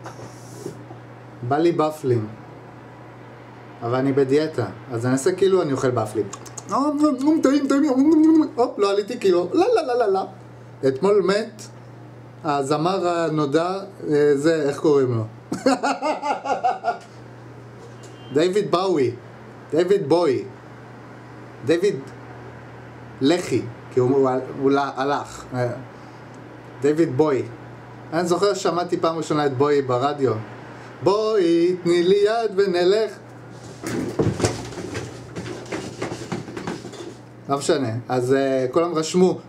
בא לי בפלים. אבל אני בדיאטה, אז אני אעשה כאילו אני אוכל בפלים. טעים, הופ, לא עליתי כאילו, לא. אתמול מת הזמר הנודע, זה, איך קוראים לו? דיוויד בואי. דיוויד לחי, כי הוא הלך. דיוויד בואי. אני זוכר ששמעתי פעם ראשונה את בואי ברדיו. בואי, תני לי יד ונלך. לא משנה, אז כולם רשמו,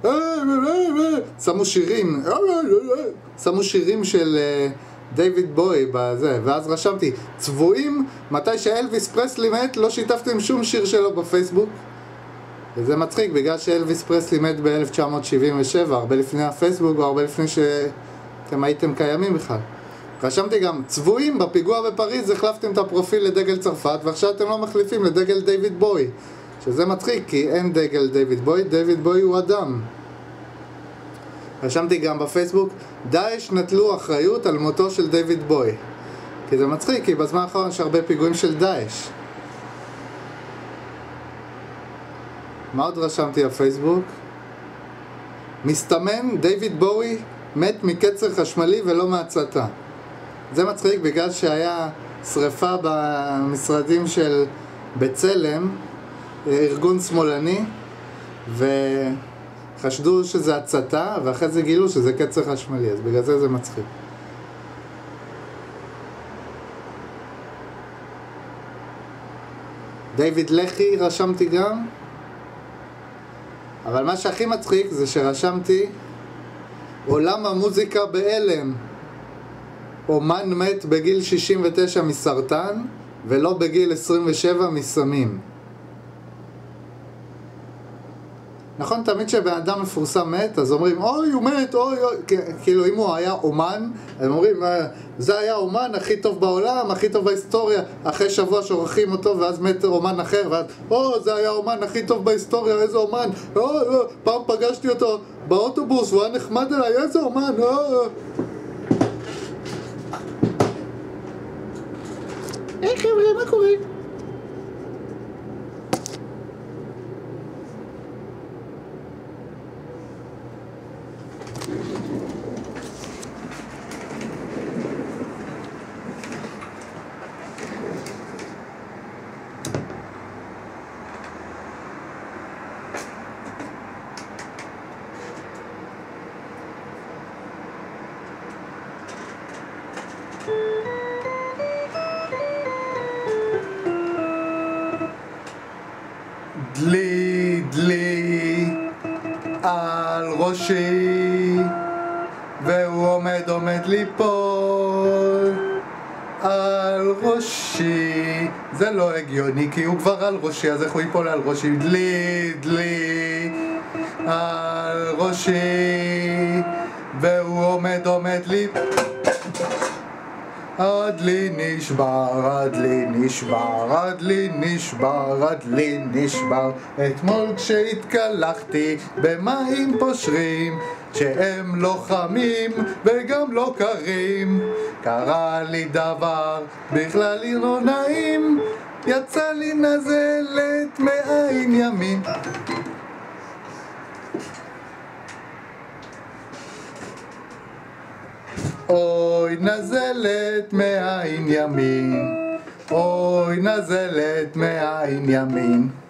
שמו שירים של דיוויד בואי בזה, ואז רשמתי, צבועים, מתי שאלוויס פרסלי מת, לא שיתפתם שום שיר שלו בפייסבוק. וזה מצחיק, בגלל שאלוויס פרסלי מת ב-1977, הרבה לפני הפייסבוק, והרבה לפני שאתם הייתם קיימים בכלל. רשמתי גם, צבועים, בפיגוע בפריז החלפתם את הפרופיל לדגל צרפת, ועכשיו אתם לא מחליפים לדגל דיוויד בואי. שזה מצחיק, כי אין דגל דיוויד בואי, דיוויד בואי הוא אדם. רשמתי גם בפייסבוק, דאעש נטלו אחריות על מותו של דיוויד בואי. כי זה מצחיק, כי בזמן האחרון יש הרבה פיגועים של דאעש. מה עוד רשמתי בפייסבוק? מסתמן, דיוויד בואי מת מקצר חשמלי ולא מהצתה. זה מצחיק בגלל שהיה שריפה במשרדים של בצלם, ארגון שמאלני, וחשדו שזה הצתה, ואחרי זה גילו שזה קצר חשמלי, אז בגלל זה מצחיק. דיוויד לחי רשמתי גם, אבל מה שהכי מצחיק זה שרשמתי עולם המוזיקה באלם. אומן מת בגיל 69 מסרטן, ולא בגיל 27 מסמים. נכון, תמיד שבן אדם מפורסם מת, אז אומרים, אוי, הוא מת, אוי, כאילו אם הוא היה אומן, הם אומרים, זה היה אומן הכי טוב בעולם, הכי טוב בהיסטוריה, אחרי שבוע שורכים אותו, ואז מת אומן אחר, ואז, זה היה אומן הכי טוב בהיסטוריה, איזה אומן, פעם פגשתי אותו באוטובוס, הוא היה נחמד אליי, איזה אומן, היי חבר'ה, מה קורה? דלי על ראשי, והוא עומד ליפול על ראשי. זה לא הגיוני, כי הוא כבר על ראשי, אז איך הוא ייפול על ראשי? דלי על ראשי, והוא עומד ליפול. הדלי נשבר. אתמול כשהתקלחתי במים פושרים, שהם לא חמים וגם לא קרים, קרה לי דבר בכלל לא נעים, יצא לי נזלת מעין ימין. אוי נזלת מעין ימין, אוי נזלת מעין ימין.